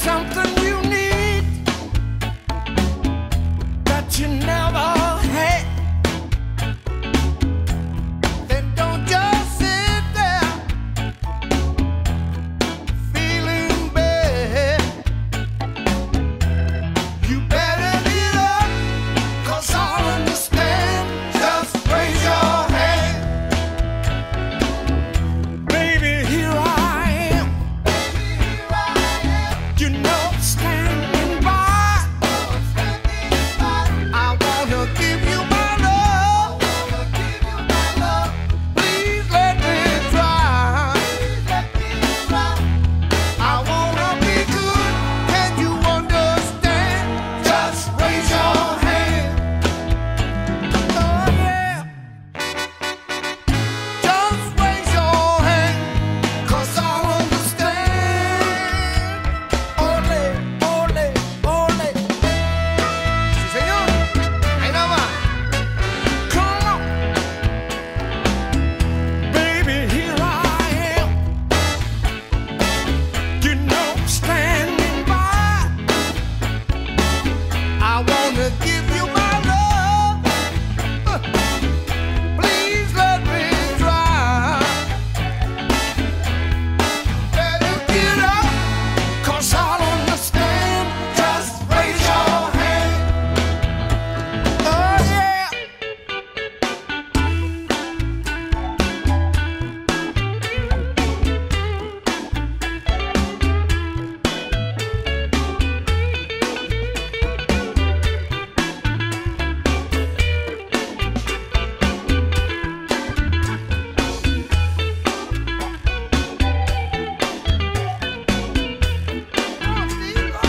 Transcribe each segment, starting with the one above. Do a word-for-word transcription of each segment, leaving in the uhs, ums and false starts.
something you need that you never had, then don't just sit there feeling bad. You better get up, 'cause I'll understand. Just raise your hand. Baby, here I am. You know, standing by. I wanna give you my love. Please let me try. I wanna be good. Can you understand? Just raise your hand. Oh yeah. Just raise your hand, 'cause I'll understand. Ole, ole, ole. Sí, señor. Ahí nada más. Come on. Baby, here I am. You know, standing by. I wanna give you my love. Uh, Please let me try. Better get up, 'cause I'll understand. Just raise your hand. Oh yeah. Come on, Steve, go.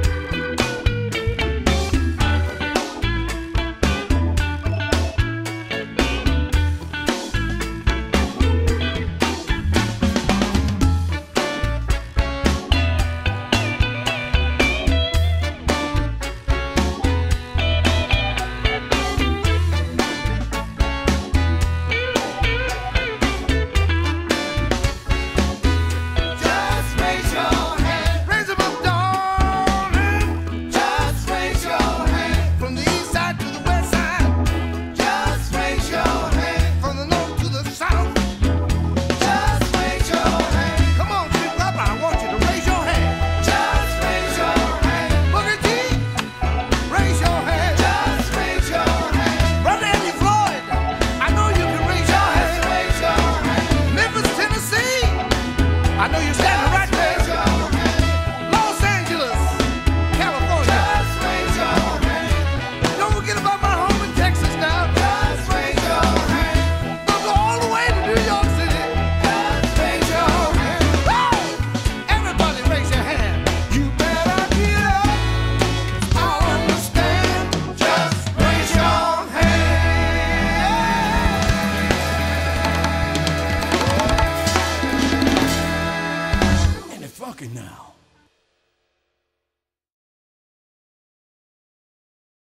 Just raise your hand. Raise them up, darling. Just raise your hand. From the east side to the west side. Just raise your hand. From the north to the south. Just raise your hand. Come on, Big Papa, I want you to raise your hand. Just raise your hand. Boogie T, raise your hand. Just raise your hand. Brother Eddie Floyd, I know you can raise your hand. Raise your hand. Memphis, Tennessee, I know you stand.